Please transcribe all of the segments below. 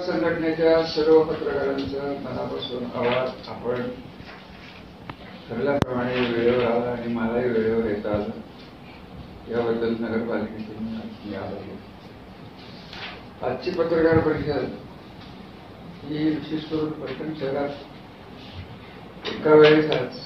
संघटनेच्या सर्व पत्रकारांचं मनापासून आभार. आपण ठरल्याप्रमाणे वेळेवर आला आणि मलाही वेळेवर येता आलं, याबद्दल नगरपालिकेतून मी आभारी आहे. आजची पत्रकार परिषद ही विशेष करून पैठण शहरात एका वेळेस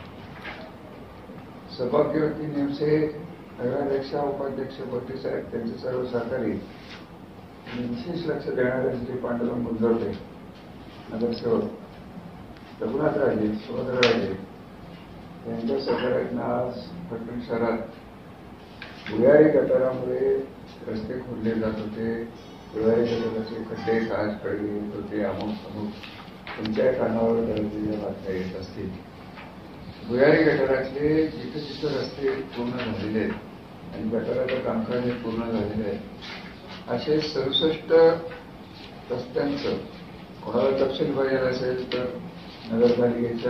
सभागृहातील नेमसे नगराध्यक्ष, उपाध्यक्ष, पट्टी साहेब, त्यांचे सर्व सहकारी, विशेष लक्ष देणारे श्री पांडुरंग गुंजवटे नगरसेवक, रघुनाथ राजे, सुभद्रा राजे यांच्या सहकार्यातून आज पैठण शहरात भुयारी गटारामुळे रस्ते खोदले जात होते. भुयारी गटाराचे खड्डे काच पडले येत होते. अमुक तुमच्या कानावर दररोजच्या बातम्या येत असतील. भुयारी गटारातले जिथे जिथे रस्ते पूर्ण झालेले आहेत आणि गटाराचं कामकाज पूर्ण झालेलं आहे, असे 67 रस्त्यांचं कोणाला तपशील पाहिजे असेल तर नगरपालिकेच्या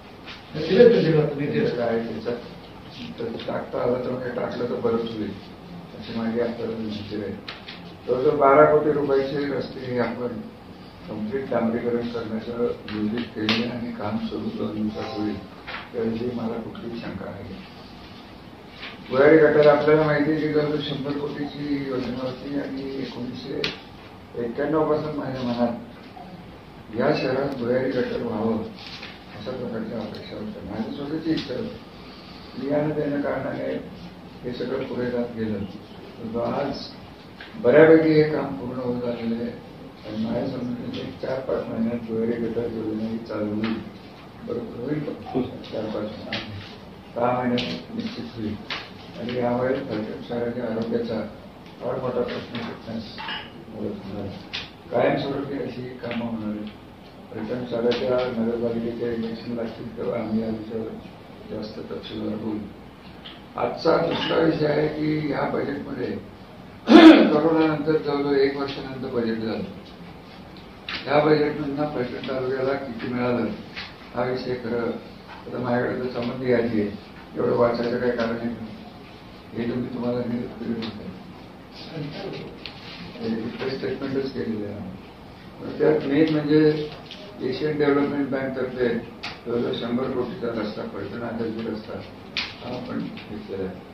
काय त्याच्यात टाकता आलं तर हे टाकलं तर बरंच होईल अशी माझी आपल्याला विनंती आहे. जवळजवळ 12 कोटी रुपयाचे रस्ते हे आपण कंप्लीट डांबरीकरण करण्याचं नियोजित केले आणि काम सुरू 2 दिवसात होईल याविषयी मला कुठलीही शंका नाही. भुयारी गटार आपल्याला माहिती आहे की जवळजवळ 100 कोटीची योजना होती आणि 1991 पासून माझ्या मनात या शहरात भुयारी गटार व्हावं अशा प्रकारच्या अपेक्षा होत्या. माझी स्वतःची इच्छा होती. मी यानं त्यानं कारणाने हे सगळं पुढे जात गेलं. आज बऱ्यापैकी हे काम पूर्ण होत आलेलं आहे आणि माझ्या समजून 4-5 महिन्यात भुयारी गटार योजना ही चालू होईल. बरोबर होईल, 4-5 10 महिन्यात निश्चित होईल आणि यामुळे पैठण शहराच्या आरोग्याचा फार मोठा प्रश्न सुटण्यास मदत होणार. कायमस्वरूपी अशी कामं होणार आहेत. पैठण शहराच्या नगरपालिकेच्या इलेक्शन लागतील तेव्हा आम्ही या विषयावर जास्त तपशीलवार होईल. आजचा दुसरा विषय आहे की या बजेटमध्ये करोनानंतर जवळजवळ 1 वर्षानंतर बजेट झालं. या बजेटमधून पैठण तालुक्याला किती मिळालं हा विषय खरं आता माझ्याकडे तर संबंधी यादी आहे, एवढं वाचायचं काही कारण नाही. हे तुम्हाला स्टेटमेंटच केलेलं आहे. त्यात मेन म्हणजे एशियन डेव्हलपमेंट बँकतर्फे जवळजवळ 100 कोटीचा रस्ता पैठण आदर्श रस्ता हा आपण घेतलेला आहे.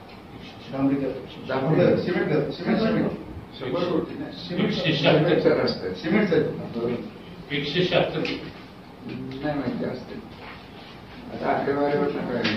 100 कोटी सिमेंटचा रस्ता आहे. सिमेंटचा 176 नाही माहिती असते. आता आकडेवारीवर काय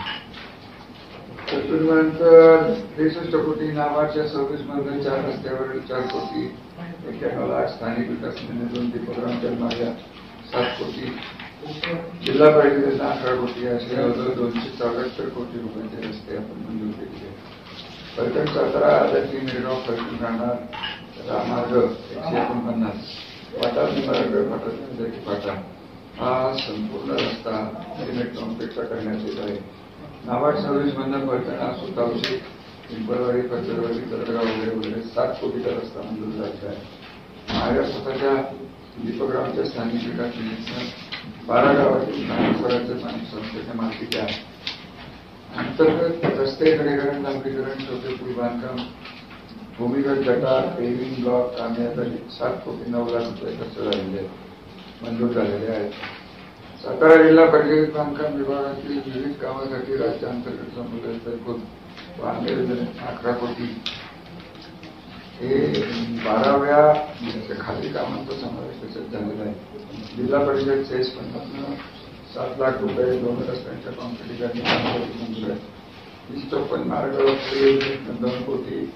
तत्पूर्वीनंतर 63 कोटी, नाबार्डच्या 26 मधून 4 रस्त्यावरील 4 कोटी, 91 लाख, स्थानिक विकास निधीतून दीपकरामच्या माझ्या 7 कोटी, जिल्हा परिषदेला 11 कोटी असे जवळजवळ 274 कोटी रुपयांचे रस्ते आपण मंजूर केले. पैठण सातारा आदर्शी मिरगाव पैठण राहणार महामार्ग 149, वाटा फाटा हा संपूर्ण रस्ता सिमेंट कॉन्क्रीटचा करण्यात येत आहे. नाबार्ड सर्व्हिस मधून पैठण सुतावशी, पिंपळवाडी, पचरवाडी, तरडगाव वगैरे 7 कोटीचा रस्ता मंजूर झाला आहे. माझ्या स्वतःच्या दीपकरामच्या स्थानिक विकास निधीतून 12 गावातील स्थानिक स्वराज्य संस्थेच्या मालकीच्या अंतर्गत रस्ते खडेकरण, डांबरीकरण, छोटे पूल बांधकाम, भूमिगत गटार, पेव्हिंग ब्लॉक कामे 7 कोटी 9 लाख रुपये खर्च झालेले आहेत, मंजूर झालेले आहेत. सातारा जिल्हा परिषद बांधकाम विभागातील विविध कामासाठी राज्य अंतर्गत तरतूद 11 कोटी हे 12व्या खाली कामांचा समावेश त्याच्यात झालेला आहे. जिल्हा परिषद सेस फंडातून 7 लाख रुपये 2 रस्त्यांच्या कॉन्क्रिटीकरणी मंजूर आहे. 54 मार्ग 2 कोटी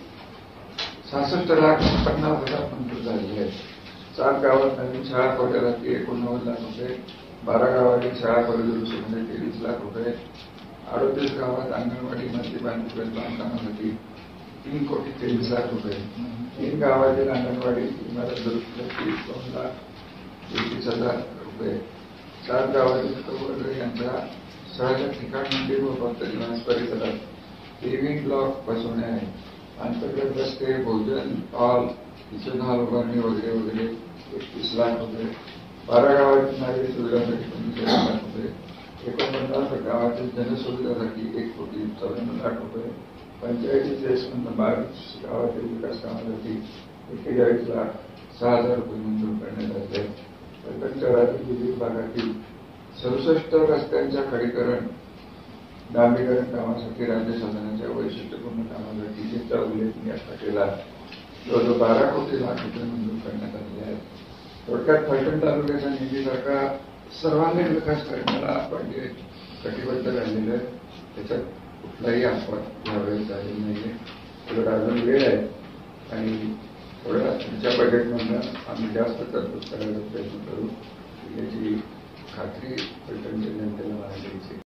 66,50,000 मंजूर झालेले आहेत. 7 गावात नवीन शाळा खोल्यासाठी 89 लाख रुपये, 12 गावातील शाळा खोली दुरुस्तीमध्ये 23 लाख रुपये, 38 गावात अंगणवाडी मध्ये बांधकामासाठी 3 कोटी 23 लाख रुपये, 3 गावातील अंगणवाडी इमारत दुरुस्तीसाठी 2 लाख 33,000 रुपये, 7 गावातील कौर यांच्या शहराच्या ठिकाण व फक्त निवास परिसरात पेव्हिंग ब्लॉक बसवणे आहे. अंतर्गत रस्ते, भोजन हॉल, किचन हॉल उभारणी वगैरे वगैरे 31 लाख रुपये, 12 गावातील नागरिक सुविधांसाठी 45 लाख रुपये, 49 गावातील जनसुविधांसाठी 1 कोटी 54 लाख रुपये, पंचायती सेसमधून 22 गावातील विकास कामासाठी 41,06,000 रुपये मंजूर करण्यात भागातील 67 रस्त्यांच्या खडीकरण डांबरीकरण कामासाठी राज्य शासनाच्या वैशिष्ट्यपूर्ण कामासाठी निधीचा उल्लेख मी आता केला. जवळजवळ 12 कोटी लाख रुपये मंजूर करण्यात आलेले आहेत. थोडक्यात फलटण तालुक्याचा निधीसारखा सर्वांगीण विकास करण्याला आपण जे कटिबद्ध राहिलेलं आहे त्याच्यात कुठलाही अपवाद यावेळेस झालेला नाहीये. थोडं अजून वेळ आहे आणि थोड्या पुढच्या बजेटमधनं आम्ही जास्त तरतूद करायचा प्रयत्न करू याची खात्री फलटणच्या जनतेला मला द्यायची.